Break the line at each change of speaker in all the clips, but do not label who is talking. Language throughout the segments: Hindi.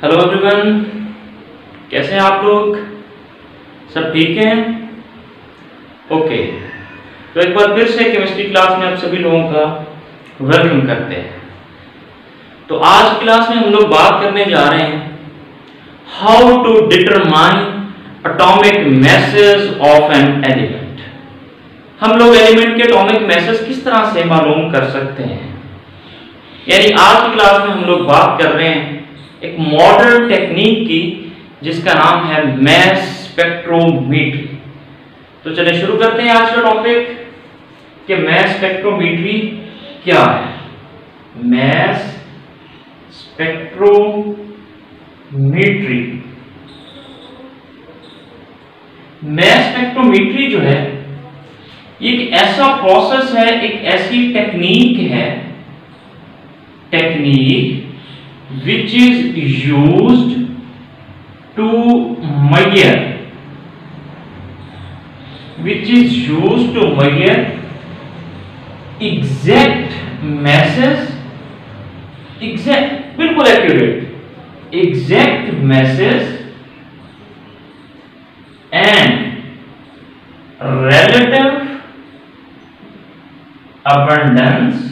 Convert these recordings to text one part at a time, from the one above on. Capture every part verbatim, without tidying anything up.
हेलो एवरीवन, कैसे हैं आप लोग? सब ठीक हैं? ओके, तो एक बार फिर से केमिस्ट्री क्लास में आप सभी लोगों का वेलकम करते हैं। तो आज की क्लास में हम लोग बात करने जा रहे हैं how to determine atomic masses of an element. हम लोग एलिमेंट के एटॉमिक मैसेज किस तरह से मालूम कर सकते हैं, यानी आज की क्लास में हम लोग बात कर रहे हैं एक मॉडर्न टेक्निक की जिसका नाम है मैस स्पेक्ट्रोमीट्री। तो चलिए शुरू करते हैं आज का टॉपिक कि मैस स्पेक्ट्रोमीट्री क्या है। मैस स्पेक्ट्रोमीट्री मैस स्पेक्ट्रोमीट्री जो है एक ऐसा प्रोसेस है, एक ऐसी टेक्निक है technique which is used to measure which is used to measure exact masses exact बिल्कुल accurate exact masses and relative abundance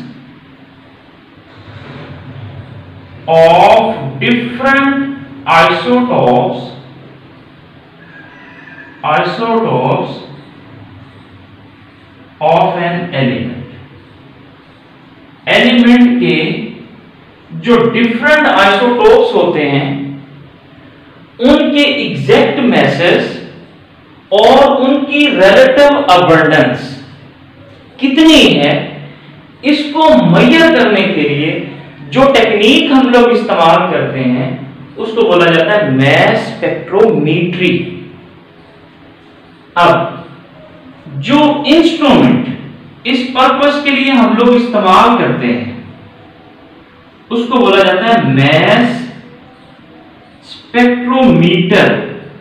of different isotopes isotopes of an element। Element के जो डिफरेंट आइसोटोप्स होते हैं उनके एग्जैक्ट मैसेज और उनकी रिलेटिव अबंडेंस कितनी है, इसको मेजर करने के लिए जो टेक्निक हम लोग इस्तेमाल करते हैं उसको बोला जाता है मैस स्पेक्ट्रोमीट्री। अब जो इंस्ट्रूमेंट इस पर्पस के लिए हम लोग इस्तेमाल करते हैं उसको बोला जाता है मैस स्पेक्ट्रोमीटर।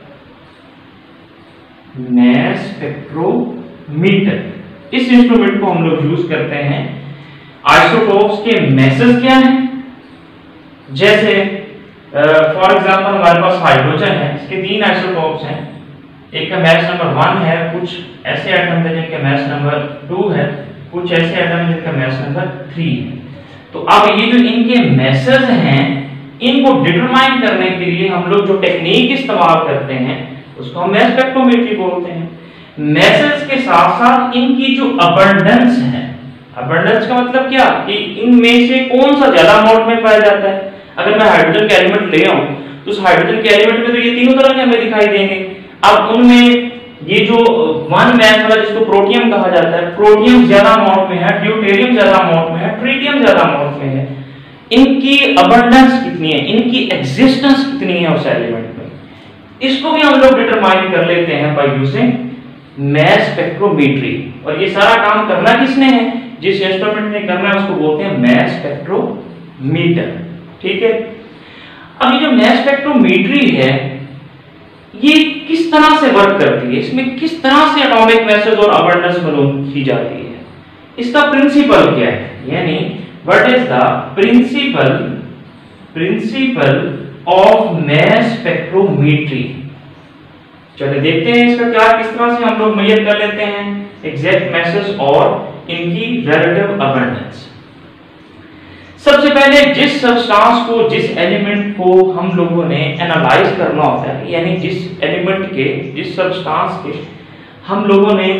मैस स्पेक्ट्रोमीटर इस इंस्ट्रूमेंट को हम लोग यूज करते हैं। आइसोटोप्स के मैसेज क्या हैं, जैसे फॉर एग्जांपल हमारे पास हाइड्रोजन है, इसके तीन आइसोटोप्स हैं। एक का मैस नंबर वन है, कुछ ऐसे एटम है जिनका मैस नंबर टू है, कुछ ऐसे एटम है जिनका मैस नंबर थ्री है। तो अब ये जो इनके मैसेज हैं इनको डिटरमाइन करने के लिए हम लोग जो टेक्निक इस्तेमाल करते हैं उसको हम मैस स्पेक्ट्रोमेट्री बोलते हैं। मैसेज के साथ साथ इनकी जो अबंडेंस है, अबंडेंस का मतलब क्या कि इनमें से कौन सा ज्यादा अमाउंट में पाया जाता है। अगर मैं हाइड्रोजन के एलिमेंट ले आऊं तो उस हाइड्रोजन के एलिमेंट में तो ये तीनों तरह के हमें दिखाई देंगे। अब उनमें ये जो वन मैस वाला जिसको प्रोटियम कहा जाता है, प्रोटियम ज्यादा अमाउंट में है, ड्यूटेरियम ज्यादा अमाउंट में है, ट्रिटियम ज्यादा अमाउंट में है। इनकी अबंडेंस कितनी है, इनकी एग्जिस्टेंस कितनी है उस एलिमेंट में, इसको भी हम लोग डिटरमाइन कर लेते हैं बाय यूजिंग मैस स्पेक्ट्रोमेट्री। और ये सारा काम करना किसने है, जिस इंस्ट्रूमेंट ने करना है उसको बोलते हैं मैस स्पेक्ट्रोमीटर। ठीक है। अब ये जो मैस स्पेक्ट्रोमेट्री है ये किस तरह से वर्क करती है, इसमें किस तरह से एटॉमिक मैसेज और अबंडेंस मालूम की जाती है, इसका प्रिंसिपल क्या है, यानी what is the principle principle of mass spectrometry. चलिए देखते हैं इसका क्या, किस तरह से हम लोग मेजर कर लेते हैं एग्जैक्ट मैसेज और इनकी रिलेटिव अबंडेंस। सबसे पहले जिस सब्सटेंस को, जिस एलिमेंट को हम लोगों ने एनालाइज करना होता है, यानी जिस एलिमेंट के, जिस सब्सटेंस के हम लोगों ने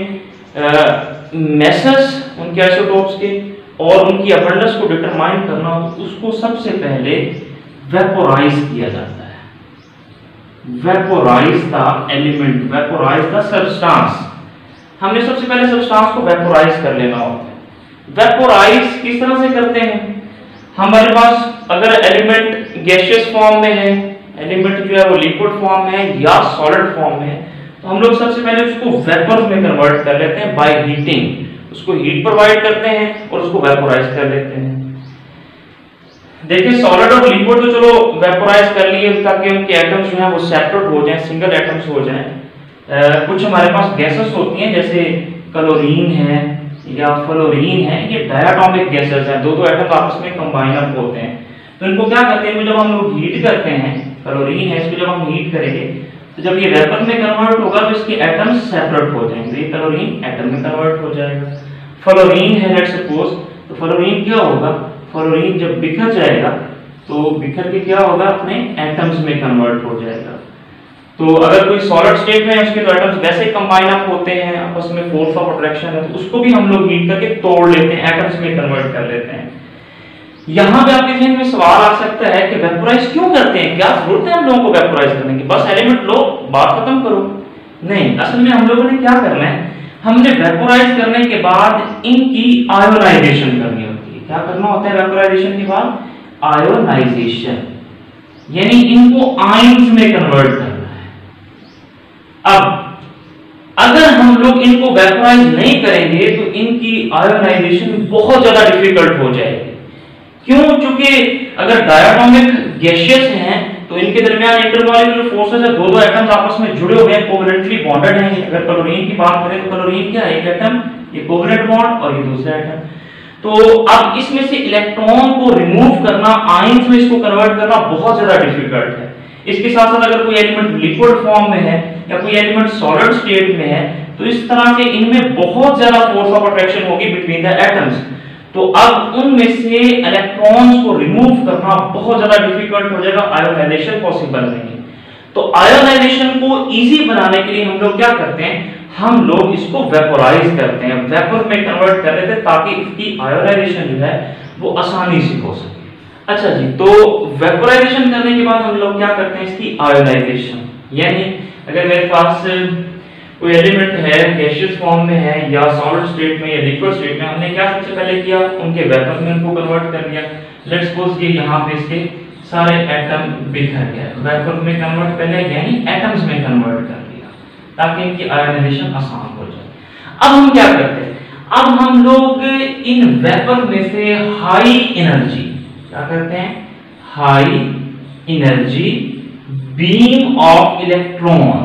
मैसेज उनके आइसोटोप्स के और उनकी अबंडेंस को डिटरमाइन करना हो, उसको सबसे पहले वेपोराइज किया जाता है। Vaporise the element, vaporise the substance. हमने सबसे पहले सब्सटेंस को वेपोराइज कर लेना होता है। वेपोराइज किस तरह से करते हैं, हमारे पास अगर एलिमेंट गैसियस फॉर्म में है, एलिमेंट जो है वो लिक्विड फॉर्म में है या सॉलिड फॉर्म में है, तो हम लोग सबसे पहले उसको वेपर में कन्वर्ट कर लेते हैं बाय हीटिंग। उसको हीट प्रोवाइड करते हैं और उसको वेपोराइज कर लेते हैं। देखिए सॉलिड और लिक्विड तो चलो वेपोराइज कर लिए ताकि उनके एटम्स जो हैं वो सेपरेट हो जाएं, सिंगल एटम्स हो जाएं। कुछ हमारे पास गैसेस होती हैं जैसे क्लोरीन है या फ्लोरीन है, ये डायटोमिक गैसेस हैं, दो दो एटम आपस में कंबाइन अप होते हैं। तो इनको क्या करते हैं, जब हम लोग हीट करते हैं क्लोरीन है, इसको जब हम हीट करेंगे तो जब ये वेपर में कन्वर्ट होगा तो इसके एटम्स सेपरेट हो जाएंगे, ये क्लोरीन एटम में कन्वर्ट हो जाएगा। फ्लोरीन है लेट्स सपोज, तो फ्लोरीन क्या होगा, फ्लोरीन जब बिखर जाएगा तो बिखर के क्या होगा, अपने एटम्स में कन्वर्ट हो जाएगा। तो अगर कोई सॉलिड स्टेट में है उसके तो एटम्स वैसे कंबाइन अप होते हैं, आपस में फोर्स ऑफ अट्रैक्शन है तो उसको भी हम लोग हीट करके तोड़ लेते हैं, एटम्स में कन्वर्ट कर लेते हैं। यहां पे आपके ज़हन में सवाल आ सकता है कि वेपोराइज क्यों करते हैं, क्या जरूरत है हम लोगों को वेपोराइज करने की, बस एलिमेंट लो बात खत्म करो। नहीं, असल में हम लोगों ने क्या करना है, हमने वेपोराइज करने के बाद इनकी आयोनाइजेशन करनी होती है। क्या करना होता है वेपोराइजेशन के बाद, आयोनाइजेशन, यानी इनको आयंस में कन्वर्ट करना है। अब अगर हम लोग इनको वेपोराइज नहीं करेंगे तो इनकी आयोनाइजेशन बहुत ज्यादा डिफिकल्ट हो जाएगी। क्यों? चूंकि अगर डायटोमिक गैसेस हैं तो इनके दरमियान इंटरमॉलिक्यूलर फोर्सेस है, दो दो एटम्स आपस में जुड़े हुए हैं, कोवैलेंटली बॉन्डेड हैं। अगर क्लोरीन की बात करें तो क्लोरीन क्या है, एक एटम, ये कोवैलेंट बॉन्ड और ये दूसरा एटम। तो अब इसमें से इलेक्ट्रॉन को रिमूव करना, आयंस में इसको कन्वर्ट करना बहुत ज्यादा डिफिकल्ट है। इसके साथ साथ अगर कोई एलिमेंट लिक्विड फॉर्म में है या कोई एलिमेंट सॉलिड स्टेट में है तो इस तरह से इनमें बहुत ज्यादा फोर्स ऑफ अट्रैक्शन होगी बिटवीन द एटम्स। तो अब उनमें से इलेक्ट्रॉन्स को रिमूव करना बहुत ज्यादा डिफिकल्ट हो जाएगा, आयोनाइजेशन पॉसिबल नहीं है। तो आयोनाइजेशन को इजी बनाने के लिए हम लोग क्या करते हैं, हम लोग इसको वेपोराइज करते हैं, वेपर में कन्वर्ट कर देते हैं ताकि इसकी आयोनाइजेशन जो है वो आसानी से हो सके। अच्छा जी, तो वेपोराइजेशन करने के बाद हम लोग क्या करते हैं, इसकी आयोनाइजेशन, यानी अगर मेरे पास कोई एलिमेंट है गैसियस फॉर्म में है या सॉलिड स्टेट में या लिक्विड स्टेट में, हमने क्या सबसे पहले किया, उनके वेपर में उनको कन्वर्ट कर दिया। लेट्स सपोज ये यहाँ पे इसके सारे एटम बिखर गए, वेपर में कन्वर्ट कर लिया यानी एटम्स में कन्वर्ट कर दिया ताकि इनकी आयोनाइजेशन आसान हो जाए। अब हम क्या करते हैं, अब हम लोग इन वेपर में से हाई एनर्जी क्या करते हैं, high energy beam of electron,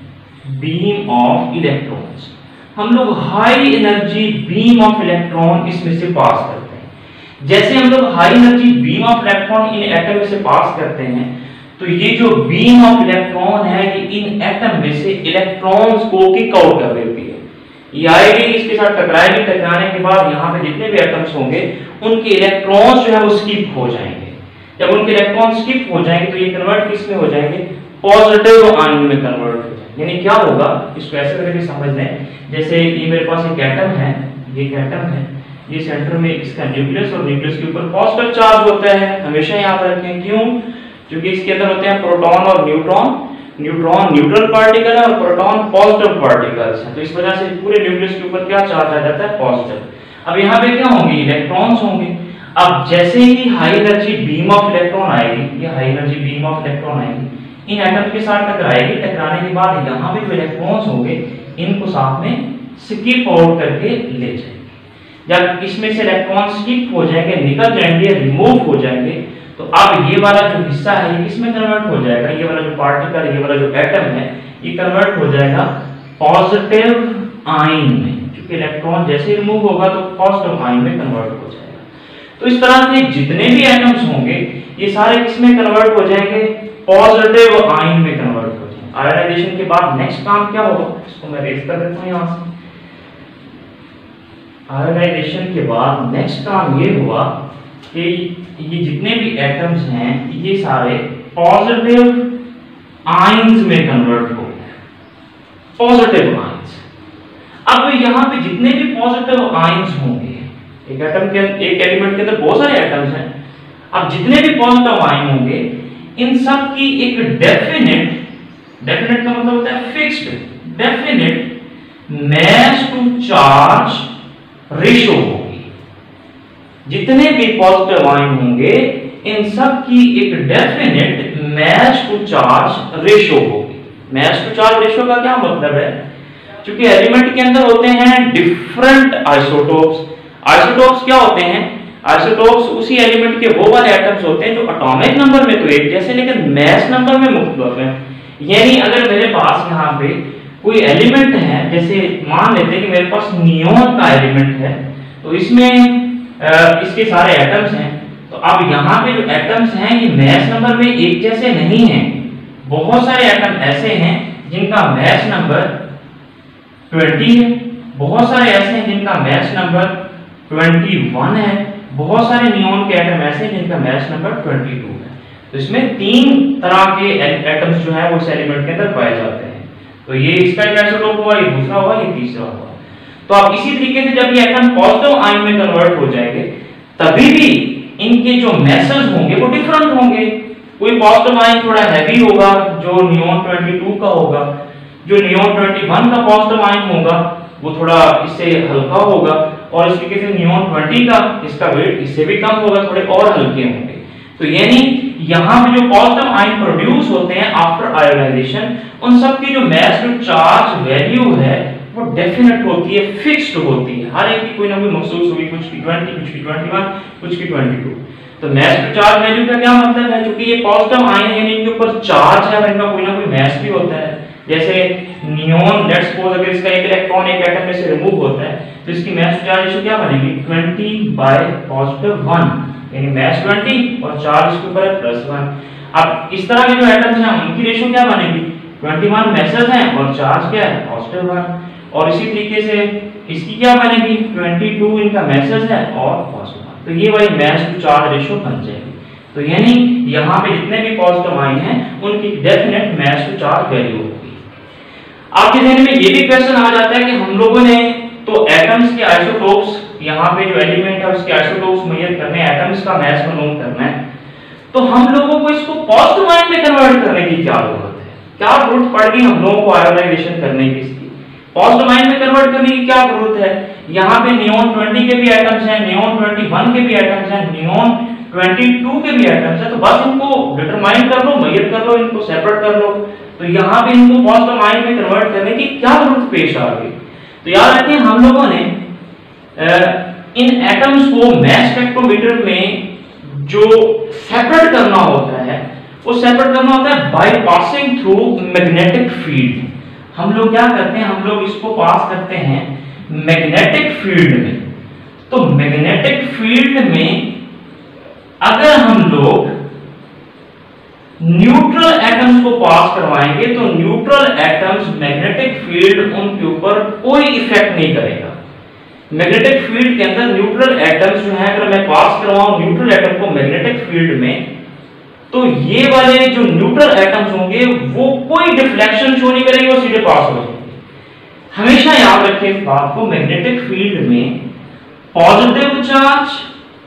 beam of electrons, हम लोग high energy beam of electron इसमें से पास करते हैं। जैसे हम लोग high energy beam of electron इन एटम में से पास करते हैं तो ये जो बीम ऑफ इलेक्ट्रॉन है ये इन एटम में से इलेक्ट्रॉन्स को किक आउट कर देती है। ये आएगी, इसके साथ टकराएगी, टकराने के बाद यहाँ पे जितने भी एटम्स होंगे उनके इलेक्ट्रॉन्स जो है वो स्किप हो जाएंगे। जब उनके इलेक्ट्रॉन स्किप हो जाएंगे तो ये कन्वर्ट किस में हो जाएंगे, पॉजिटिव आयन में कन्वर्ट हो जाएंगे। यानी क्या होगा, इसको ऐसे करके समझ लें, जैसे ये मेरे पास एक एटम है, ये एक एटम है, ये सेंटर में इसका न्यूक्लियस और न्यूक्लियस के ऊपर पॉजिटिव चार्ज होता है, हमेशा याद रखें। क्यों? क्योंकि इसके अंदर होते हैं प्रोटॉन और न्यूट्रॉन, न्यूट्रॉन न्यूट्रल पार्टिकल है और प्रोटॉन पॉजिटिव पार्टिकल्स हैं, तो इस वजह से पूरे न्यूक्लियस के ऊपर क्या चार्ज आ जाता है, पॉजिटिव। अब यहाँ पे क्या होंगे, इलेक्ट्रॉन्स होंगे। अब जैसे ही high energy beam of electron आएगी, ये high energy beam of electron आएगी, इन एटम के साथ टकराएगी, टकराने के बाद यहाँ पे जो इलेक्ट्रॉन्स होंगे इनको साथ में स्किप आउट करके ले जाएंगे। जब इसमें से इलेक्ट्रॉन स्किप हो जाएंगे, निकल जाएंगे, रिमूव हो जाएंगे, तो अब ये वाला जो हिस्सा है ये किसमें कन्वर्ट हो जाएगा, ये वाला जो पार्टिकल, ये वाला जो एटम है ये कन्वर्ट हो जाएगा पॉजिटिव आयन में, क्योंकि इलेक्ट्रॉन जैसे रिमूव होगा तो पॉजिटिव आयन में कन्वर्ट हो जाएगा। तो इस तरह से जितने भी एटम्स होंगे ये सारे किसमें कन्वर्ट हो जाएंगे, पॉजिटिव आयन में कन्वर्ट हो जाएंगे। आयोनाइजेशन के बाद नेक्स्ट काम क्या होगा, इसको मैं रेज कर देता हूं यहां से। आयोनाइजेशन के बाद नेक्स्ट काम ये हुआ कि ये जितने भी एटम्स हैं ये सारे पॉजिटिव आयंस में कन्वर्ट हो गए, पॉजिटिव आयंस। अब यहाँ पे जितने भी पॉजिटिव आयंस होंगे, एक एटम के एक एलिमेंट के अंदर बहुत सारे एटम्स हैं, अब जितने भी पॉजिटिव आयन होंगे इन सब की एक डेफिनेट, डेफिनेट का मतलब होता है fixed, definite mass to charge ratio होगी। जितने भी पॉजिटिव आयन होंगे इन सब की एक definite mass to charge ratio होगी। मास टू चार्ज रेशो का क्या मतलब है, क्योंकि एलिमेंट के अंदर होते हैं डिफरेंट आइसोटोप्स। आइसोटोप्स क्या होते हैं, आइसोटोप्स उसी एलिमेंट के वो वाले एटम्स होते हैं जो एटॉमिक नंबर में तो एक जैसे लेकिन मास नंबर में मुख्तलिफ हैं। यानी अगर मेरे पास यहाँ पे कोई एलिमेंट है, जैसे मान लेते हैं कि मेरे पास नियोन का एलिमेंट है, तो इसमें इसके सारे एटम्स हैं, तो अब यहाँ पे जो एटम्स हैं ये मैस नंबर में एक जैसे नहीं हैं। बहुत सारे एटम ऐसे हैं जिनका मैस नंबर बीस है, बहुत सारे ऐसे हैं जिनका मैस नंबर इक्कीस है, बहुत सारे नियॉन के एटम ऐसे हैं जिनका मैस नंबर बाईस है। तो इसमें तीन तरह के एटम्स जो है वो इस एलिमेंट के अंदर पाए जाते हैं। तो ये इसका एक आइसोटोप हुआ, ये दूसरा हुआ, ये तीसरा हुआ। तो अब इसी तरीके से जब ये एटम पॉजिटिव आयन में कन्वर्ट हो जाएंगे तभी भी इनके जो मैसेज होंगे वो डिफरेंट होंगे। कोई पॉजिटिव आयन थोड़ा हैवी होगा जो नियॉन बाईस का होगा, जो नियॉन इक्कीस का पॉजिटिव आयन होगा वो थोड़ा इससे हल्का होगा, और इस तरीके से नियॉन बीस का इसका वेट इससे भी कम होगा, थोड़े और हल्के होंगे। तो यानी यहाँ पे जो पॉजिटिव आयन प्रोड्यूस होते हैं आफ्टर आयोनाइजेशन, उन सब की जो मैस टू चार्ज वैल्यू है वो डेफिनेट होती है, फिक्स्ड होती है, हर एक की कोई ना कोई मखसूस होगी, कुछ की बीस, कुछ की इक्कीस, कुछ की बाईस। तो मैस टू चार्ज वैल्यू का क्या मतलब है, क्योंकि ये पॉजिटिव आयन है, इनके ऊपर चार्ज है, इनका कोई ना कोई मैस भी होता है। जैसे नियॉन, लेट्स सपोज अगर इसका एक इलेक्ट्रॉन एक एटम में से रिमूव होता है तो इसकी मैस टू चार्ज रेशियो क्या बनेगी, बीस बाय पॉजिटिव एक, यानी मैस बीस और चार्ज इसके ऊपर है प्लस एक। अब इस तरह के जो एटम्स हैं उनकी रेशियो क्या बनेगी, इक्कीस मैसेज हैं और चार्ज क्या है, पॉजिटिव एक। और इसी तरीके से इसकी क्या बनेगी, बाईस इनका मैसेज है और पॉजिटिव एक। तो ये वही मैस टू चार्ज रेशियो बन जाएगी। तो यानी यहाँ पे जितने भी पॉजिटिव आयन हैं उनकी definite mass to charge value होगी। आपके ध्यान में ये भी क्वेश्चन आ जाता है कि हम लोगों ने तो एटम्स के आइसोटोप्स, यहाँ पे जो एलिमेंट है उसके आइसोटोप्स मेजर करने, एटम्स का मैस मालूम करना है, तो हम लोगों को इसको पॉजिटिव आयन में कन्वर्ट करने की क्या जरूरत है, क्या जरूरत पड़ेगी हम लोगों को आयोनाइजेशन करने की, इसकी पॉजिटिव आयन में कन्वर्ट करने की क्या जरूरत है। यहाँ पे नियॉन बीस के भी एटम्स हैं, नियॉन इक्कीस के भी एटम्स हैं, नियॉन बाईस के भी एटम्स हैं, तो बस इनको डिटरमाइन कर लो, मेजर कर लो, इनको सेपरेट कर लो। तो यहाँ पे इनको पॉजिटिव आयन में कन्वर्ट करने की क्या जरूरत पेश आ गई। तो याद रखिए हम लोगों ने इन एटम्स को मैस स्पेक्ट्रोमीटर में जो सेपरेट करना होता है वो सेपरेट करना होता है by passing through magnetic field. हम लोग क्या करते हैं, हम लोग इसको पास करते हैं मैग्नेटिक फील्ड में। तो मैग्नेटिक फील्ड में अगर हम लोग न्यूट्रल एटम्स को पास करवाएंगे तो न्यूट्रल एटम्स मैग्नेटिक फील्ड उनके ऊपर कोई इफेक्ट नहीं करेगा। मैग्नेटिक फील्ड के अंदर न्यूट्रल एटम्स जो है, अगर मैं पास करवाऊं न्यूट्रल एटम को मैग्नेटिक फील्ड में, तो ये वाले जो न्यूट्रल एटम्स होंगे वो कोई डिफ्लेक्शन शो नहीं करेंगे, वो सीधे पास हो जाएंगे। हमेशा याद रखें इस बात को, मैग्नेटिक फील्ड में पॉजिटिव चार्ज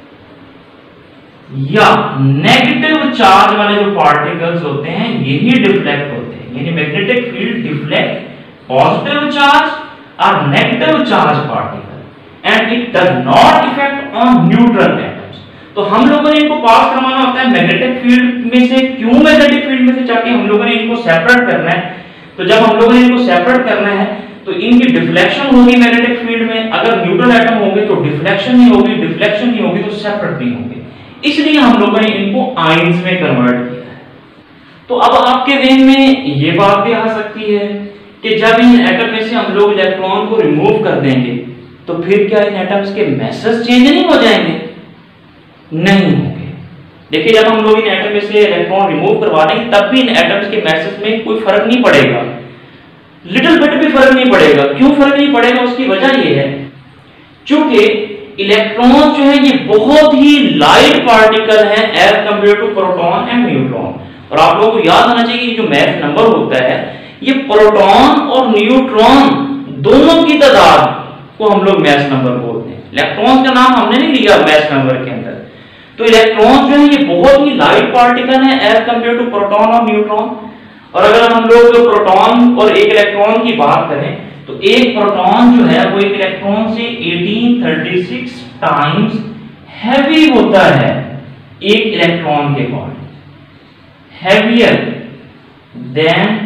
या नेगेटिव चार्ज वाले जो पार्टिकल्स होते हैं यही डिफ्लेक्ट होते हैं, यानी magnetic field deflect positive charge और negative charge particle and it does not effect on neutral atoms. तो हम लोगों ने इनको पास करवाना होता है मैग्नेटिक फील्ड में से। क्यों मैग्नेटिक फील्ड में से जाके हम लोगों ने इनको सेपरेट करना है। तो जब हम लोगों ने इनको सेपरेट करना है तो इनकी डिफ्लेक्शन होगी मैग्नेटिक फील्ड में, अगर न्यूट्रल एटम होंगे तो डिफ्लेक्शन नहीं होगी, डिफ्लेक्शन नहीं होगी तो सेपरेट नहीं होंगे, इसलिए हम लोगों ने इनको आयंस में कन्वर्ट किया है। तो अब आपके ध्यान में ये बात भी आ सकती है कि जब इन एटम में से हम लोग इलेक्ट्रॉन को रिमूव कर देंगे तो फिर क्या इन एटम्स के मैसेज चेंज नहीं हो जाएंगे? नहीं होंगे। देखिए जब हम लोग इन एटम में से इलेक्ट्रॉन रिमूव करवा देंगे तब भी इन एटम्स के मैसेज में कोई फर्क नहीं पड़ेगा, लिटिल बिट भी फर्क नहीं पड़ेगा। क्यों फर्क नहीं पड़ेगा? उसकी वजह ये है क्योंकि इलेक्ट्रॉन जो है ये बहुत ही लाइट पार्टिकल है as compare to proton and neutron. और आप लोगों को याद होना चाहिए कि जो मैस नंबर होता है ये प्रोटॉन और न्यूट्रॉन दोनों की तादाद को हम लोग मैस नंबर बोलते हैं। इलेक्ट्रॉन का नाम हमने नहीं लिया मैस नंबर के अंदर। तो इलेक्ट्रॉन जो है ये बहुत ही लाइट पार्टिकल है एज कंपेयर टू प्रोटॉन और न्यूट्रॉन। और अगर हम लोग प्रोटॉन और एक इलेक्ट्रॉन की बात करें तो एक प्रोटॉन जो है वो एक इलेक्ट्रॉन से अठारह सौ छत्तीस टाइम्स हैवी होता है एक इलेक्ट्रॉन के अकॉर्डिंग, हैवियर देन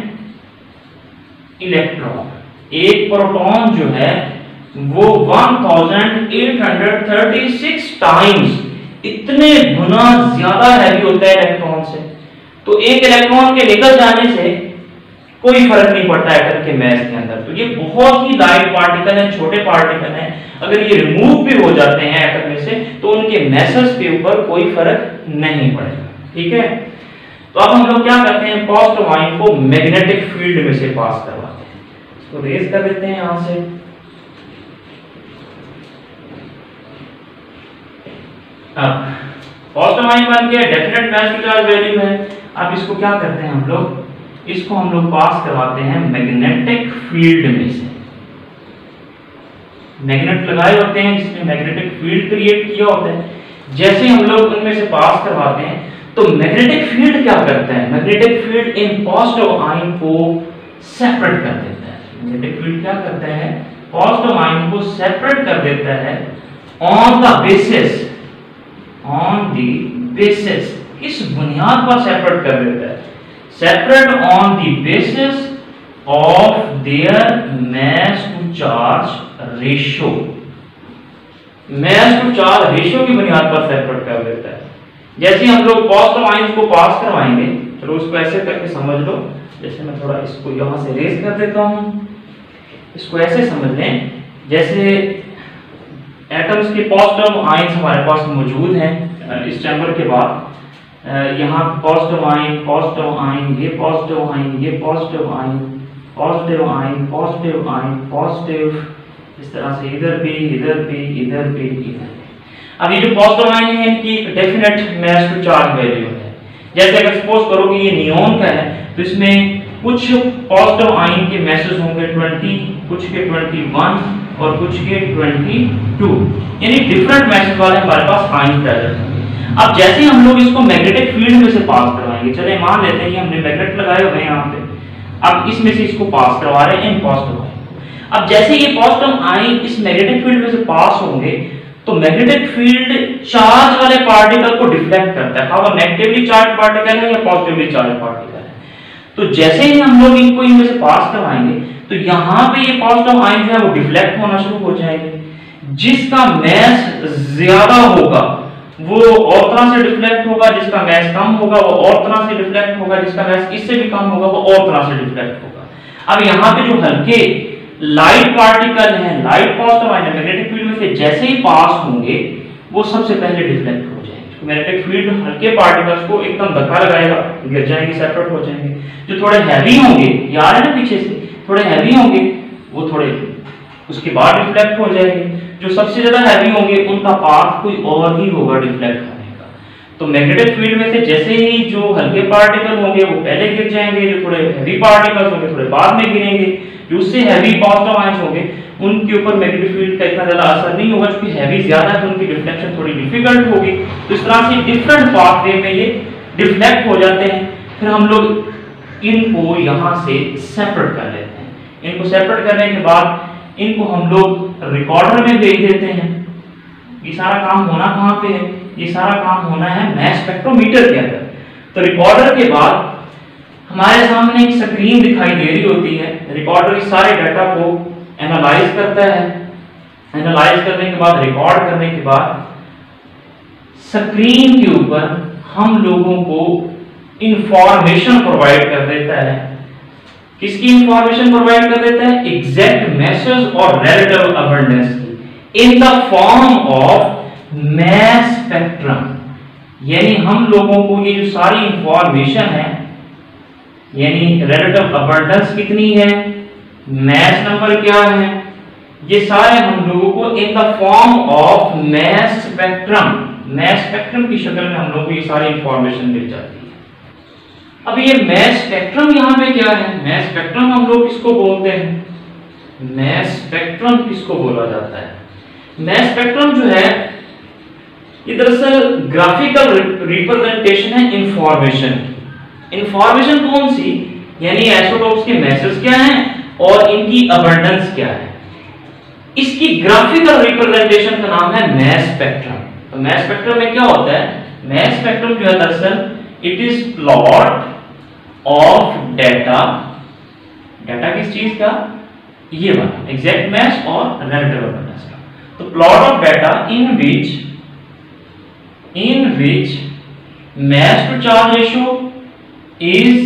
इलेक्ट्रॉन। एक प्रोटॉन जो है वो अठारह सौ छत्तीस टाइम्स इतने गुना ज्यादा हैवी होता है इलेक्ट्रॉन से। तो एक इलेक्ट्रॉन के निकल जाने से कोई फर्क नहीं पड़ता एटम के मैस के अंदर। तो ये बहुत ही लाइट पार्टिकल है, छोटे पार्टिकल है। अगर ये रिमूव भी हो जाते हैं एटम में से तो उनके मैसेज के ऊपर कोई फर्क नहीं पड़ेगा। ठीक है, तो अब हम लोग क्या करते हैं, पॉजिटिव आयन को मैग्नेटिक फील्ड में से पास करवाते हैं। इसको रेज कर देते हैं यहां से। अब पॉजिटिव आयन बन गया, definite mass to charge value है। अब इसको क्या करते हैं हम लोग, इसको हम लोग पास करवाते हैं मैग्नेटिक फील्ड में से। मैग्नेट लगाए होते हैं जिसमें मैग्नेटिक फील्ड क्रिएट किया होता है। जैसे हम लोग उनमें से पास करवाते हैं तो मैग्नेटिक फील्ड क्या करता है, मैग्नेटिक फील्ड इन पॉजिटिव आयन को सेपरेट कर देता है। मैग्नेटिक फील्ड क्या करता है, पॉजिटिव आयन को सेपरेट कर देता है on the basis, on the basis, इस बुनियाद पर सेपरेट कर देता है, separate on the basis of their mass to charge ratio, mass to charge ratio की बुनियाद पर सेपरेट कर देता है। जैसे हम लोग पॉजिटिव आयंस को पास करवाएंगे, चलो उसको ऐसे करके समझ लो, जैसे मैं थोड़ा इसको यहां से रेज कर देता हूं, इसको ऐसे समझ लें जैसे एटम्स के पॉजिटिव आयंस हमारे पास मौजूद हैं इस चैम्बर के बाद, यहाँ पॉजिटिव आयन, पॉजिटिव आयन, ये पॉजिटिव आयन, ये positive ion, positive ion, positive ion, positive, इस तरह से इधर भी, इधर भी, इधर भी, इधर। अब ये जो पॉजिटिव आयन है इनकी definite mass to charge value है। जैसे अगर सपोज करो कि ये नियॉन का है तो इसमें कुछ पॉजिटिव आयन के मैसेज होंगे बीस, कुछ के इक्कीस और कुछ के बाईस, यानी डिफरेंट मैसेज वाले हमारे पास आयन प्रेजेंट होंगे। अब जैसे हम लोग इसको मैग्नेटिक फील्ड में से पास करवाएंगे, चले मान लेते हैं कि हमने मैग्नेट लगाए हुए हैं यहाँ पे, अब इसमें से इसको पास करवा रहे हैं इन पॉजिटिव आयन। अब जैसे ये पॉजिटिव आयन इस मैग्नेटिक फील्ड में से पास होंगे तो मैग्नेटिक फील्ड चार्ज वाले पार्टिकल को डिफ्लेक्ट करता है, वो नेगेटिवली चार्ज पार्टिकल है या पॉजिटिवली चार्ज पार्टिकल है। तो जैसे ही हम लोग इनको इनमें से पास करवाएंगे तो यहाँ पे ये पॉजिटिव आयन जो है वो डिफ्लेक्ट होना शुरू हो जाएंगे। जिसका मैस ज्यादा होगा वो और तरह से डिफ्लेक्ट होगा, जिसका मैस कम होगा वो और तरह से डिफ्लेक्ट होगा, जिसका मैस इससे भी कम होगा वो और तरह से डिफ्लेक्ट होगा। अब यहाँ पे जो हल्के लाइट पार्टिकल हैं, light positive ion magnetic field में से जैसे ही पास होंगे वो सबसे पहले डिफ्लेक्ट हो जाएंगे। मैग्नेटिक फील्ड हल्के पार्टिकल्स को एकदम धक्का लगाएगा, गिर जाएंगे, सेपरेट हो जाएंगे। जो थोड़े हैवी होंगे, यार है ना पीछे से थोड़े हैवी होंगे वो थोड़े उसके बाद डिफ्लेक्ट हो जाएंगे। जो सबसे ज्यादा हैवी होंगे उनका पाथ कोई और ही होगा डिफ्लेक्ट होने का। तो मैग्नेटिक फील्ड में से जैसे ही जो हल्के पार्टिकल होंगे वो पहले गिर जाएंगे, जो थोड़े हैवी पार्टिकल्स होंगे थोड़े बाद में गिरेंगे। जो उससे हैवी पॉजिटिव आयंस होंगे उनके ऊपर मैग्नेटिक फील्ड का इतना ज्यादा असर नहीं होगा, क्योंकि हैवी ज्यादा है तो उनकी डिफ्लेक्शन थोड़ी डिफिकल्ट होगी। तो इस तरह से डिफरेंट पाथवे में ये डिफ्लेक्ट हो जाते हैं। फिर हम लोग इनको यहाँ से सेपरेट कर लेते हैं। इनको सेपरेट करने के बाद इनको हम लोग रिकॉर्डर में भेज देते हैं। ये सारा काम होना कहाँ पे है, ये सारा काम होना है मैस स्पेक्ट्रोमीटर के अंदर। तो रिकॉर्डर के बाद हमारे सामने एक स्क्रीन दिखाई दे रही होती है। रिकॉर्डर इस सारे डाटा को एनालाइज करता है। एनालाइज करने के बाद, रिकॉर्ड करने के बाद स्क्रीन के ऊपर हम लोगों को इंफॉर्मेशन प्रोवाइड कर देता है। किसकी इंफॉर्मेशन प्रोवाइड कर देता है? एग्जैक्ट मैसेज और रिलेटिव अबंडेंस की, in the form of mass spectrum. यानी हम लोगों को ये जो सारी इंफॉर्मेशन है, यानी रिलेटिव अबंडेंस कितनी है, मास नंबर क्या है, ये सारे हम लोगों को in the form of mass spectrum, mass spectrum की शक्ल में हम लोगों को ये सारी इंफॉर्मेशन मिल जाती है। अब ये मास स्पेक्ट्रम यहाँ पे क्या है? मास स्पेक्ट्रम हम लोग किसको बोलते हैं? मास स्पेक्ट्रम किसको बोला जाता है? मास स्पेक्ट्रम जो है ये दरअसल ग्राफिकल रिप्रेजेंटेशन है इंफॉर्मेशन। इंफॉर्मेशन कौन सी? यानी आइसोटोप्स के मैसेज क्या हैं और इनकी अबंडेंस क्या है, इसकी ग्राफिकल रिप्रेजेंटेशन का नाम है मास स्पेक्ट्रम। तो मास स्पेक्ट्रम में क्या होता है? मास स्पेक्ट्रम जो है दरअसल it is plot of data, data किस चीज का? ये वाला एग्जैक्ट मास और रिलेटिव अबंडेंस का। तो plot of data in which in which mass to charge ratio is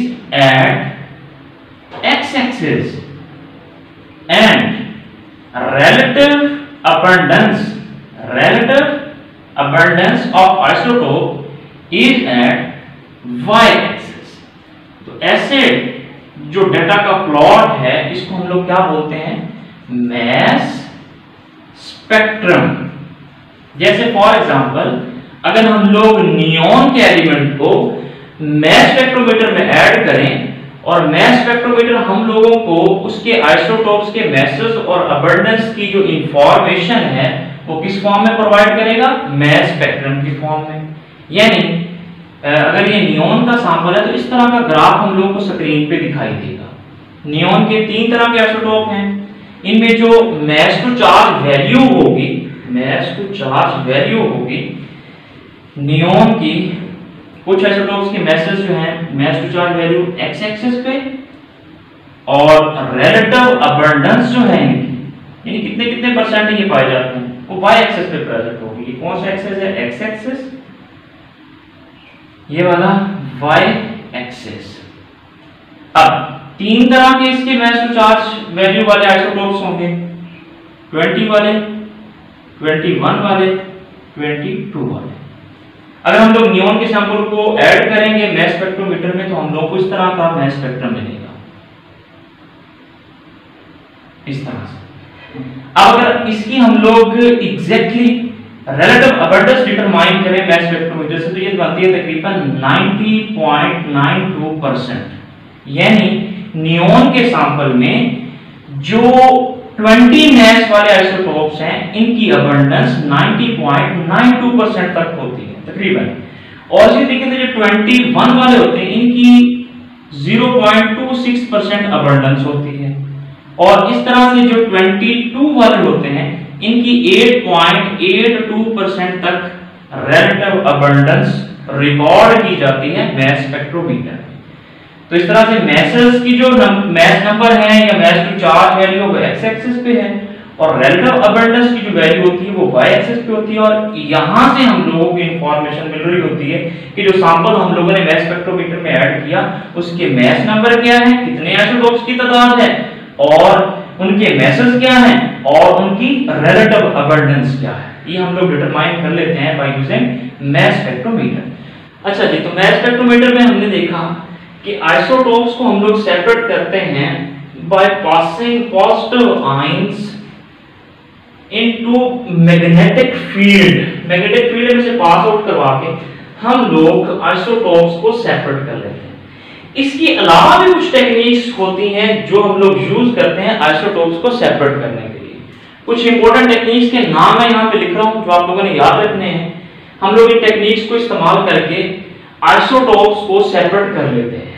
at x axis and relative abundance relative abundance of isotope is at y axis। तो ऐसे जो डेटा का प्लॉट है इसको हम लोग क्या बोलते हैं, मैस स्पेक्ट्रम। जैसे फॉर एग्जांपल अगर हम लोग नियॉन के एलिमेंट को मैस स्पेक्ट्रोमीटर में ऐड करें और मैस स्पेक्ट्रोमीटर हम लोगों को उसके आइसोटोप्स के मैसेज और अबंडेंस की जो इंफॉर्मेशन है वो किस फॉर्म में प्रोवाइड करेगा, मैस स्पेक्ट्रम की फॉर्म में। यानी अगर ये नियॉन का सैंपल है तो इस तरह का ग्राफ हम लोगों को स्क्रीन पे दिखाई देगा। नियॉन के तीन तरह के आइसोटोप हैं, इनमें जो मैस टू चार्ज वैल्यू होगी मैस टू चार्ज वैल्यू होगी नियॉन की, कुछ आइसोटोप्स के मैसेज जो हैं mass to charge value X axis पे और रिलेटिव अबंडेंस जो है इनकी यानी कितने कितने परसेंट ये पाए जाते हैं वो वाई एक्सिस पे प्रेजेंट होगी। ये कौन सा एक्सिस है, एक्स एक्सिस, ये वाला वाई एक्सिस। अब तीन तरह के इसके मैस टू चार्ज वैल्यू वाले आइसोटोप्स होंगे, ट्वेंटी वाले, इक्कीस वाले, बाईस वाले। अगर हम लोग नियॉन के सैंपल को ऐड करेंगे मैस स्पेक्ट्रोमीटर में तो हम लोग को इस तरह का मैस स्पेक्ट्रम मिलेगा, इस तरह से। अब अगर इसकी हम लोग एग्जैक्टली रिलेटिव अबंडेंस डिटरमाइन करें मैस स्पेक्ट्रोमीटर से तो ये बनती है तकरीबन नब्बे पॉइंट नौ दो परसेंट। यानी नियॉन के सैंपल में जो बीस मैस वाले आइसोटोप्स हैं इनकी अबंडेंस नब्बे पॉइंट नौ दो परसेंट तक होती है तकरीबन, और इसी तरीके से जो इक्कीस वाले होते हैं इनकी ज़ीरो पॉइंट दो छह परसेंट अबंडेंस होती है, और इस तरह से जो बाईस वाले होते हैं इनकी आठ पॉइंट आठ दो परसेंट तक रिलेटिव अबंडेंस रिकॉर्ड की जाती है मैस स्पेक्ट्रोमीटर में। तो इस तरह से मैसेज की जो मैस नंबर है या मैस टू चार्ज वैल्यू वो एक्स एक्सिस पे है और रिलेटिव अबंडेंस की जो वैल्यू होती है वो वाई एक्सिस पे होती है, और यहां से हम लोगों को इंफॉर्मेशन मिल रही होती है कि जो सैंपल हम लोगों ने मैस स्पेक्ट्रोमीटर में ऐड किया उसके मैस नंबर क्या है, कितने आइसोटोप्स की तादाद है और उनके मैसेज क्या हैं और उनकी रिलेटिव अबंडेंस क्या है, ये हम लोग डिटरमाइन कर लेते हैं बाय यूजिंग मैस स्पेक्ट्रोमीटर। अच्छा जी, तो मैस स्पेक्ट्रोमीटर में हमने देखा कि आइसोटोप्स को हम लोग सेपरेट करते हैं by passing positive ions into magnetic field. Magnetic field में से पास आउट करवा के हम लोग आइसोटोप्स को सेपरेट कर लेते हैं। इसके अलावा भी कुछ टेक्निक्स होती हैं जो हम लोग यूज करते हैं आइसोटोप्स को सेपरेट करने के लिए। कुछ इंपॉर्टेंट टेक्निक्स के नाम मैं यहाँ पे लिख रहा हूँ जो आप लोगों ने याद रखने हैं। हम लोग इन टेक्निक्स को इस्तेमाल करके आइसोटोप्स को सेपरेट कर लेते हैं।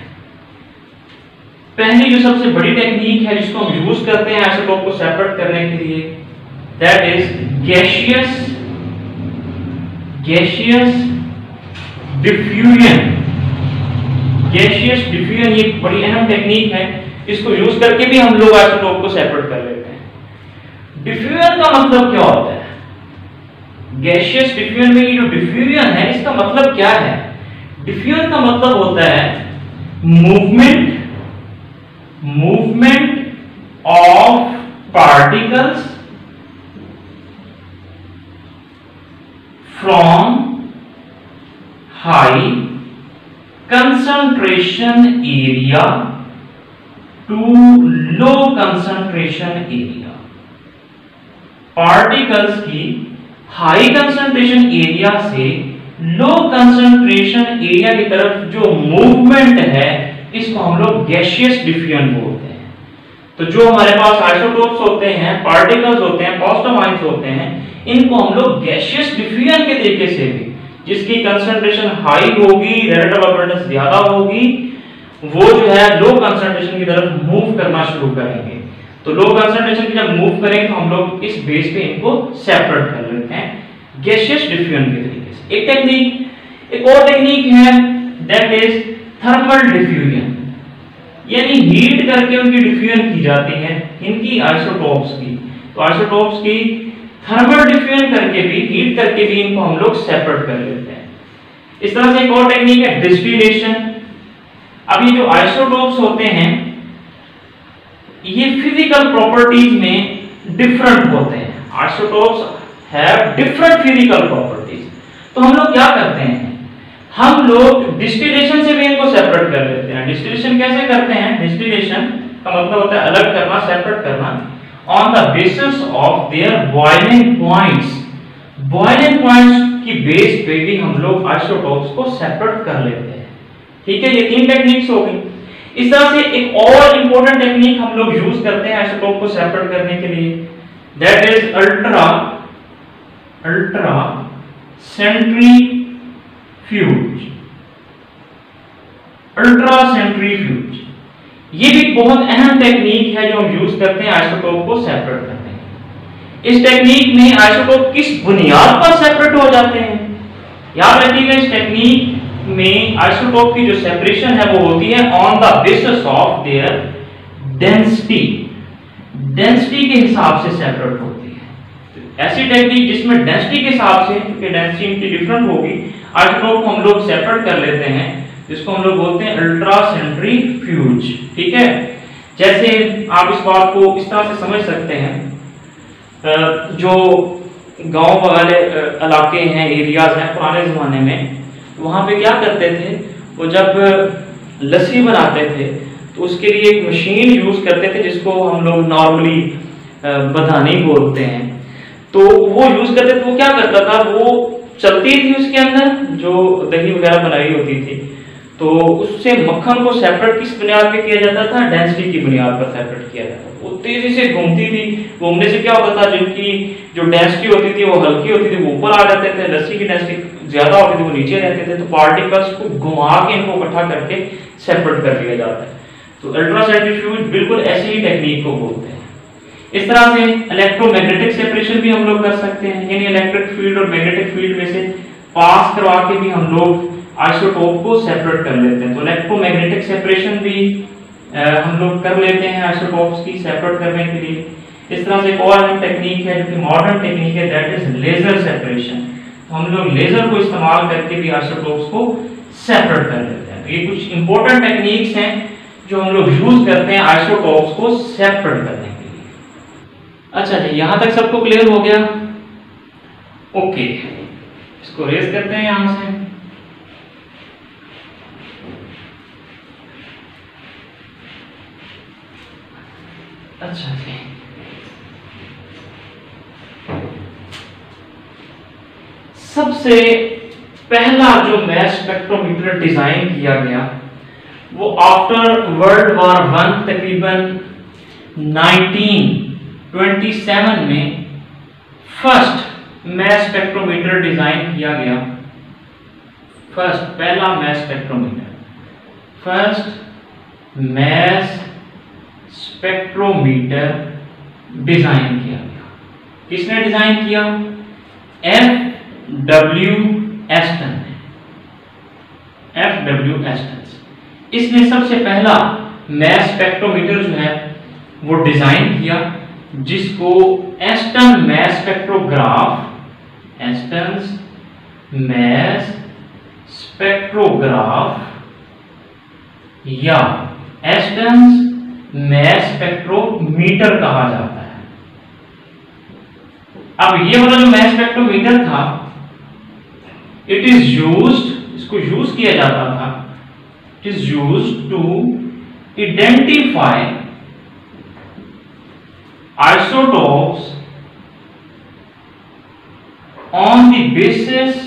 पहली जो सबसे बड़ी टेक्निक है जिसको हम यूज करते हैं आइसोटोप को सेपरेट करने के लिए, that is gaseous gaseous diffusion. Gaseous diffusion ये बड़ी अहम टेक्निक है, इसको यूज करके भी हम लोग आइसोटोप को सेपरेट कर लेते हैं। डिफ्यूजन का मतलब क्या होता है? गैसियस डिफ्यूजन में ये जो डिफ्यूजन है इसका मतलब क्या है? डिफ्यूजन का मतलब होता है movement movement of particles from high concentration area to low concentration area. Particles की हाई कंसंट्रेशन एरिया से लो कंसंट्रेशन एरिया की तरफ जो मूवमेंट है इसको हम लोग गैसियस डिफ्यूजन बोलते हैं। तो जो हमारे पास आइसोटोप्स होते हैं, पार्टिकल्स होते हैं, पॉजिटिव आयंस होते हैं, इनको हम लोग गैसियस डिफ्यूजन के तरीके से भी, जिसकी कंसंट्रेशन हाई होगी, रिलेटिव अबंडेंस ज्यादा होगी, वो जो है लो कंसंट्रेशन की तरफ मूव करना शुरू करेंगे। तो लो कंसंट्रेशन की जब मूव करेंगे तो हम लोग इस बेस पे इनको सेपरेट कर लेते हैं गैसियस डिफ्यूजन के तरीके से। एक टेक्निक, एक और टेक्निक है दैट इज थर्मल डिफ्यूजन, यानी हीट करके उनकी डिफ्यूजन की जाती है इनकी आइसोटोप्स की। तो आइसोटोप्स की थर्मल डिफ्यूजन करके भी, हीट करके भी इनको हम लोग सेपरेट कर लेते हैं। इस तरह से एक और टेक्निक है डिस्टिलेशन। अब ये जो आइसोटोप्स होते हैं ये फिजिकल प्रॉपर्टीज में डिफरेंट होते हैं। Isotopes have different physical properties. तो हम लोग क्या करते हैं, हम लोग डिस्टिलेशन से भी इनको सेपरेट कर लेते हैं। डिस्टिलेशन कैसे करते हैं, डिस्टिलेशन का मतलब होता है अलग करना, सेपरेट करना, on the basis of their boiling points. Boiling points की बेस पे भी हम लोग आइसोटोप्स को सेपरेट कर लेते हैं। ठीक है, ये तीन टेक्निक्स हो गई। इस तरह से एक और इंपॉर्टेंट टेक्निक हम लोग यूज करते हैं आइसोटोप को सेपरेट करने के लिए, that is ultra ultra centrifuge. Ultra centrifuge ये भी बहुत अहम टेक्निक है जो हम यूज करते हैं आइसोटोप को सेपरेट करने के। इस टेक्निक में आइसोटोप किस बुनियाद पर सेपरेट हो जाते हैं, याद रखिएगा इस टेक्निक में आइसोटोप की जो सेपरेशन है वो होती है on the basis of their density. Density के हिसाब से सेपरेट होती है। तो ऐसी टेक्निक जिसमें डेंसिटी के हिसाब से, क्योंकि डेंसिटी इनकी डिफरेंट होगी, आइसोटोप को हम लोग सेपरेट कर लेते हैं, जिसको हम लोग बोलते हैं अल्ट्रा सेंट्रीफ्यूज। ठीक है, जैसे आप इस बात को इस तरह से समझ सकते हैं, जो गांव वाले इलाके हैं, एरियाज हैं, पुराने जमाने में वहां पे क्या करते थे, वो जब लस्सी बनाते थे तो उसके लिए एक मशीन यूज करते थे जिसको हम लोग नॉर्मली बधानी बोलते हैं। तो वो यूज करते थे, वो क्या करता था, वो चलती थी उसके अंदर जो दही वगैरह बनाई होती थी, तो उससे मक्खन को सेपरेट किस बुनियाद पे किया जाता था, डेंसिटी की बुनियाद पर सेपरेट किया जाता था। वो तेजी से घूमती थी, घूमने से क्या होता था, जिनकी जो डेंसिटी होती थी वो हल्की होती थी वो ऊपर आ जाते थे, लस्सी की डेंसिटी ज्यादा होती थी वो नीचे रहते थे। तो पार्टिकल्स को घुमा के इनको इकट्ठा करके सेपरेट कर दिया जाता है। तो अल्ट्रा सेंट्रीफ्यूज बिल्कुल ऐसी ही टेक्निक को बोलते हैं। इस तरह से इलेक्ट्रोमैग्नेटिक सेपरेशन भी हम लोग कर सकते हैं, यानी इलेक्ट्रिक फील्ड और मैग्नेटिक फील्ड में से पास करवा के भी हम लोग आइसोटोप को सेपरेट कर लेते हैं। तो इलेक्ट्रोमैग्नेटिक सेपरेशन भी आ, हम लोग कर लेते हैं आइसोटोप्स की सेपरेट करने के लिए। इस तरह से एक और टेक्निक है जो कि मॉडर्न टेक्निक है, दैट इज लेजर सेपरेशन। तो हम लोग लेजर को इस्तेमाल करके भी आइसोटोप्स को सेपरेट कर लेते हैं। तो ये कुछ इंपॉर्टेंट टेक्निक्स हैं जो हम लोग यूज करते हैं आइसोटोप्स को सेपरेट करने के लिए। अच्छा जी, यहां तक सबको क्लियर हो गया? ओके, इसको रेज करते हैं यहां से। अच्छा जी, सबसे पहला जो मैस स्पेक्ट्रोमीटर डिजाइन किया गया वो आफ्टर वर्ल्ड वॉर वन तकरीबन नाइनटीन ट्वेंटी सेवन में फर्स्ट मैस स्पेक्ट्रोमीटर डिजाइन किया गया। फर्स्ट पहला mass spectrometer, first mass spectrometer design किया गया। किसने डिजाइन किया? एफ डब्ल्यू एस्टन ने। एफ डब्ल्यू एस्टन इसने सबसे पहला मैस स्पेक्ट्रोमीटर जो है वो डिजाइन किया, जिसको Aston mass spectrograph, Aston's mass spectrograph या एस्टन्स मैस स्पेक्ट्रोमीटर कहा जाता है। अब ये वाला जो मैस स्पेक्ट्रोमीटर था, इट इज यूज्ड, इसको यूज किया जाता था, it is used to identify isotopes on the basis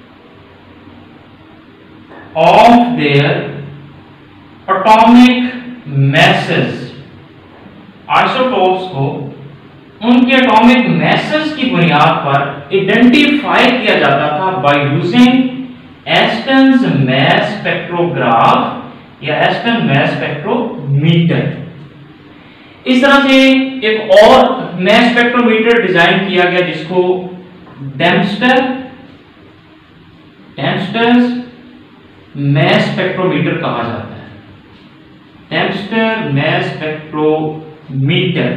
of their atomic masses. Isotopes को उनके एटॉमिक मैसेस की बुनियाद पर आइडेंटिफाई किया जाता था by using Aston's mass spectrograph या एस्टन मैस स्पेक्ट्रोमीटर। इस तरह से एक और मैस स्पेक्ट्रोमीटर डिजाइन किया गया जिसको डेम्स्टर डेम्स्टर्स मैस स्पेक्ट्रोमीटर कहा जाता है। Dempster mass spectrometer.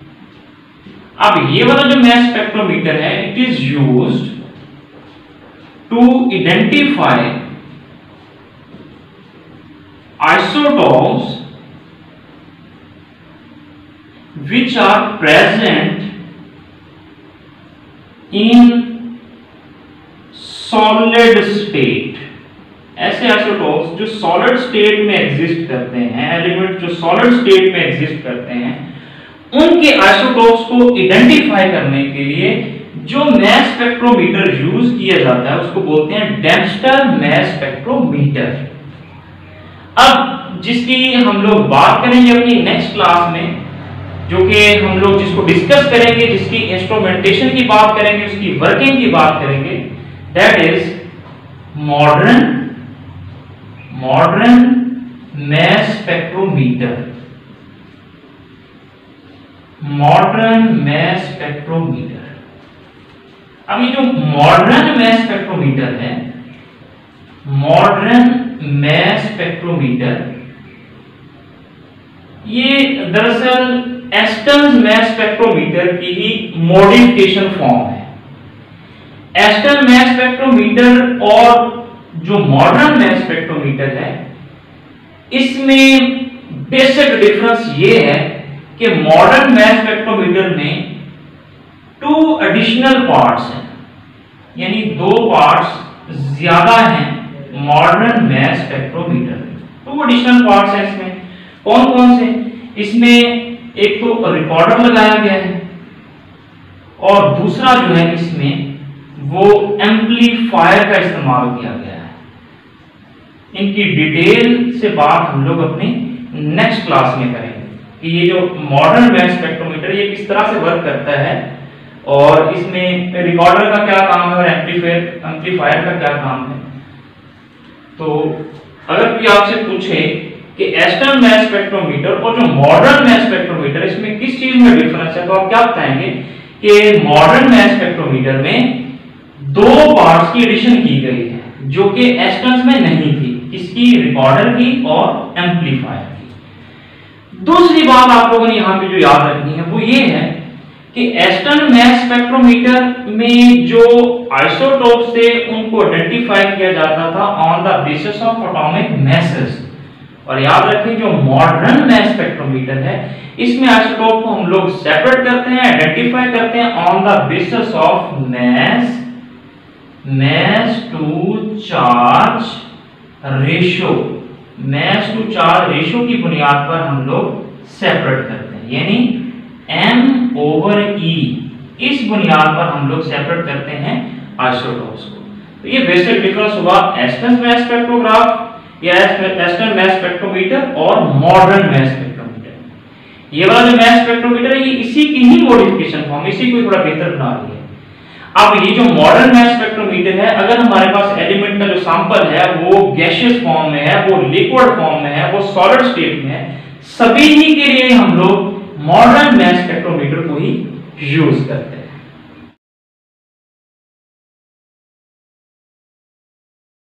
अब ये वाला जो मैस स्पेक्ट्रोमीटर है, it is used to identify isotopes which are present in solid state, ऐसे आइसोटोप्स जो सॉलिड स्टेट में एग्जिस्ट करते हैं, एलिमेंट जो सॉलिड स्टेट में एग्जिस्ट करते हैं, उनके आइसोटोप्स को आइडेंटिफाई करने के लिए जो मैस स्पेक्ट्रोमीटर यूज किया जाता है उसको बोलते हैं डेम्स्टर मैस स्पेक्ट्रोमीटर। अब जिसकी हम लोग बात करेंगे अपनी नेक्स्ट क्लास में, जो कि हम लोग जिसको डिस्कस करेंगे, जिसकी इंस्ट्रूमेंटेशन की बात करेंगे, उसकी वर्किंग की बात करेंगे, that is modern modern mass spectrometer. Modern mass spectrometer. अब ये जो मॉडर्न मैस स्पेक्ट्रोमीटर है, मॉडर्न मैस स्पेक्ट्रोमीटर, ये दरअसल एस्टन्स मैस स्पेक्ट्रोमीटर की ही मॉडिफिकेशन फॉर्म है। एस्टन मैस स्पेक्ट्रोमीटर और जो मॉडर्न मैस स्पेक्ट्रोमीटर है, इसमें बेसिक डिफरेंस ये है कि मॉडर्न मैस स्पेक्ट्रोमीटर में टू एडिशनल पार्ट्स हैं, यानी दो पार्ट्स ज्यादा हैं मॉडर्न मैस स्पेक्ट्रोमीटर में। टू एडिशनल पार्ट्स हैं इसमें। कौन कौन से? इसमें एक तो रिकॉर्डर लगाया गया है और दूसरा जो है इसमें वो एम्पलीफायर का इस्तेमाल किया गया है। इनकी डिटेल से बात हम लोग अपनी नेक्स्ट क्लास में करेंगे कि ये जो मॉडर्न मैस स्पेक्ट्रोमीटर ये किस तरह से वर्क करता है और इसमें रिकॉर्डर का क्या काम है और एम्पलीफायर एम्पलीफायर का क्या काम है। तो अगर कोई आपसे पूछे कि एस्टर्न मैस स्पेक्ट्रोमीटर और जो मॉडर्न मैस स्पेक्ट्रोमीटर, इसमें किस चीज में डिफरेंस है, तो आप क्या बताएंगे कि मॉडर्न मैस स्पेक्ट्रोमीटर में दो पार्ट्स की एडिशन की गई है जो कि एस्टर्न में नहीं थी, किसकी? रिकॉर्डर की और एम्पलीफायर की। दूसरी बात आप लोगों ने यहां पे जो याद रखनी है वो ये है कि एस्टर्न मैस स्पेक्ट्रोमीटर में जो आइसोटोप्स थे उनको आइडेंटिफाई किया जाता था on the basis of atomic masses. और याद रखें जो मॉडर्न मैस स्पेक्ट्रोमीटर है इसमें आइसोटोप को हम लोग सेपरेट करते हैं, आइडेंटिफाई करते हैं on the basis of mass mass to charge ratio. Mass to charge ratio की बुनियाद पर हम लोग सेपरेट करते हैं, यानी m ओवर e, इस बुनियाद पर हम लोग सेपरेट करते हैं आइसोटोप्स को। तो ये बेसिक डिफरेंस हुआ एस्टर्न मैस स्पेक्ट्रोग्राफ या एस्टर्न मैस स्पेक्ट्रोमीटर और मॉडर्न मैस स्पेक्ट्रोमीटर। ये वाला जो मैस स्पेक्ट्रोमीटर है ये इसी की ही मॉडिफिकेशन फॉर्म, इसी को थोड़ा बेहतर बना रही है। अब ये जो मॉडर्न मैस स्पेक्ट्रोमीटर है, अगर हमारे पास एलिमेंट का जो सैंपल है वो गैसियस फॉर्म में है, वो लिक्विड फॉर्म में है, वो सॉलिड स्टेट में है, सभी ही के लिए हम लोग मॉडर्न मैस स्पेक्ट्रोमीटर को ही यूज करते हैं।